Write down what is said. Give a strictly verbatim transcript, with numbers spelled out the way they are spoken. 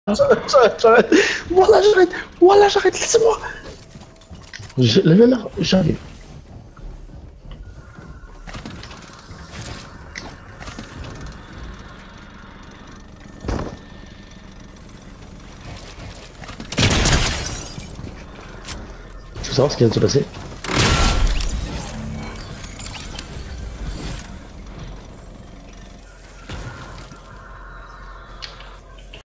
J'arrête, j'arrête, j'arrête. Voilà, j'arrête. Voilà, j'arrête, laissez-moi. Je- Là, là, là, j'arrive. Tu veux savoir ce qui vient de se passer?